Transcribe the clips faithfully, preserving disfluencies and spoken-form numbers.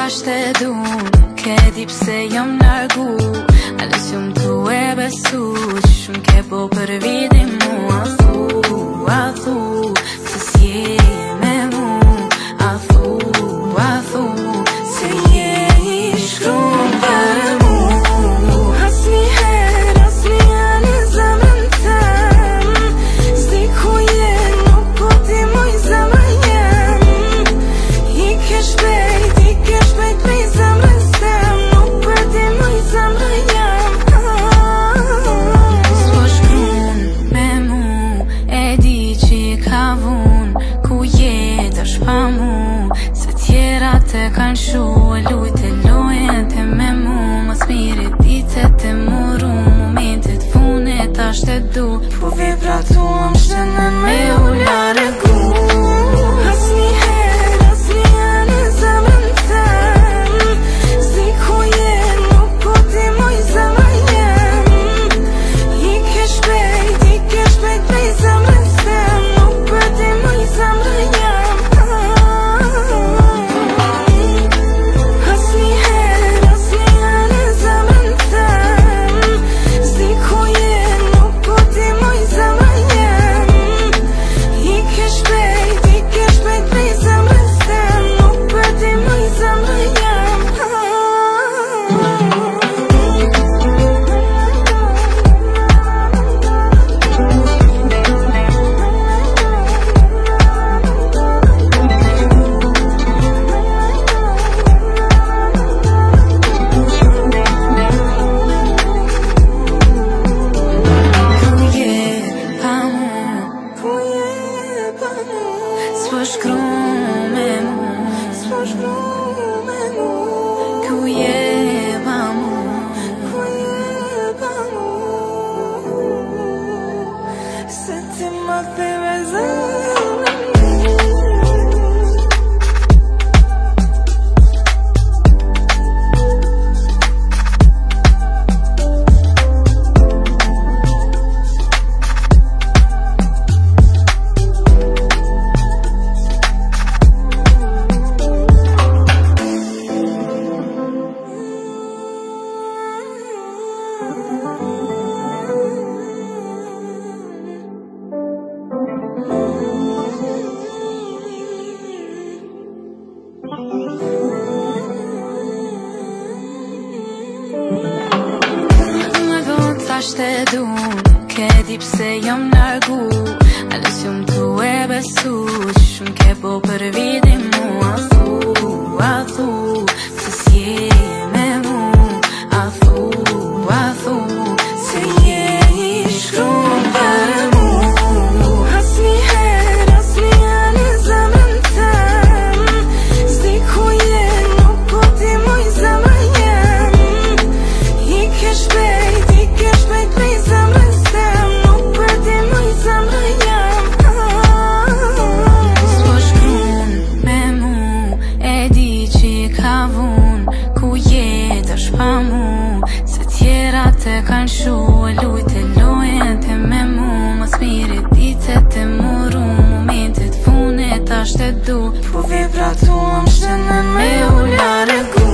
tash te dun, ke di pse jam largu. Alës jom tu e besu, që shumë ke po për vidi mu. A thu, a thu, se s'je me mu. A thu, a thu, se je i shkruan për mu. Asni her, asni janë i zemrën tem. S'di ku je, nuk po ti moj zemrën jem. I ke shpejt, i ke shpejt prej zemrës tem. Nuk po ti moj zemrën jem. S'po shkruan me mu, e di që i ka vun. Ku je tash pa mu, se tjera te kan shu. E lujt e lojen te me mu, mas miri ditet e muru. Momentet funit tash te du, po vibratuam shtënën me u largu. Asni her, asni janë i zemrën tem. S'di ku je, nuk po ti moj zemrën jem. I ke shpejt, i ke shpejt prej zemrës tem. Nuk po ti moj zemrën jem. Asni her, asni janë i zemrën tem. S'di ku je, nuk po ti moj zemrën jem. I ke shpejt, i ke shpejt prej zemrës tem. Nuk po ti moj zemrën jem. Ku je pa mu, ku je pa mu. S'po shkruan me mu, s'po shkruan me mu. Ku je pa mu, ku je pa mu. Se ti ma theve zemrën. Më vonë tash te dun, ke di pse jam largu. Alës jom tu e besu, që shumë ke po për vidi mu. A thu, a thu, se s'je me mu. A thu, a thu, se je i shkruan për mu. Asni her, asni janë i zemrën tem. S'di ku je, nuk po ti moj zemrën jem. I ke shpejt, i ke shpejt prej zemrës tem. Nuk po ti moj zemrën jem. S'po shkruan me mu, e di që i ka vun. Ku je tash pa mu, se tjera te kan shu. E lujt e lojen te me mu, mas miri ditet e muru. Momentet funit tash te du, po vibratuam shtënën me u largu.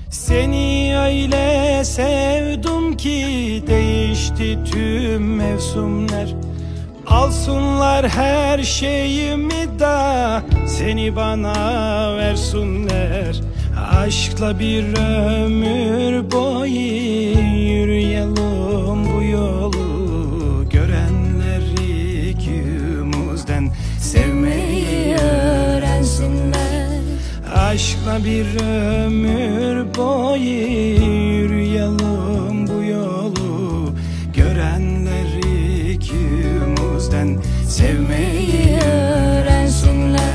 Seni öyle sevdim ki değişti tüm mevsimler. Alsınlar her şeyimi da seni bana versinler. Aşkla bir ömür boyu yürüyelim bu yolu. Görenler ikimizden sevmeyi öğrensinler. Aşkla bir ömür boyu yürüyelim bu yolu. Görenler ikimizden sevmeyi öğrensinler.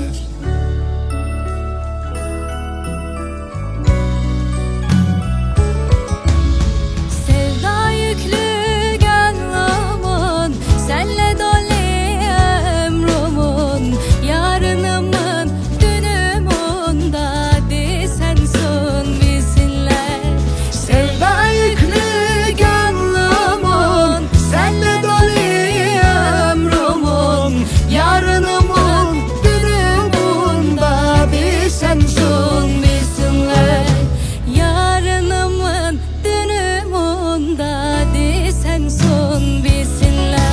Sevda yüklü gönlümün, senle dolu ömrümün, yarınımın dünümün dadi sensin bilsinler. Sevda yüklü gönlümün, senle dolu ömrümün, yarınımın dünümün dadi sensin bilsinler. Yarınımın dünümün dadi sensin bilsinler.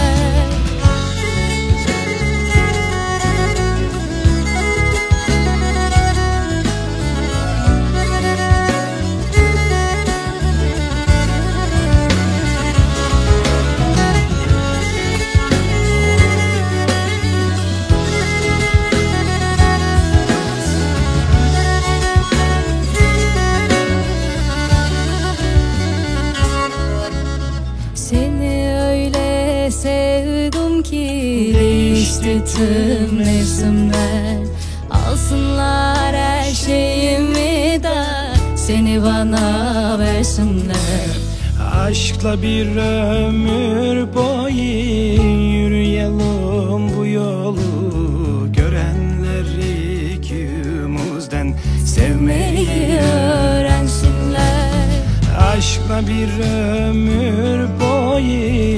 Seni öyle sevdim ki değişti tüm mevsimler. Alsınlar her şeyimi da seni bana versinler. Aşkla bir ömür boyu yürüyelim bu yolu. Görenler ikimizden sevmeyi öğrensinler. Aşkla bir ömür boyu